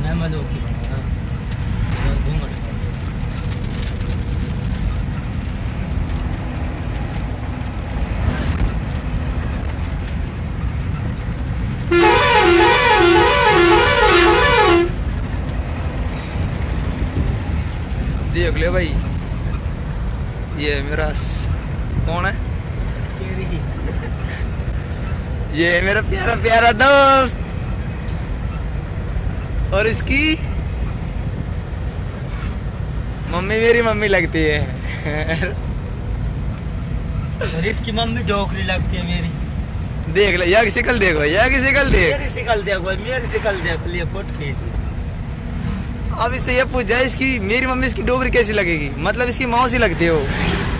देख ले भाई, ये मेरा कौन है? ये मेरा प्यारा प्यारा दोस्त, और इसकी मम्मी मेरी मम्मी लगती है। और इसकी मम्मी डोकरी लगती है मेरी। देख ले, यहाँ की शिकल देखो, यहाँ की शिकल देख, मेरी शिकल देखो, मेरी शिकल देख लिए, फोटो खींच। अब इससे ये पूछ जाए इसकी मेरी मम्मी इसकी डोगरी कैसी लगेगी, मतलब इसकी मौसी लगती है वो।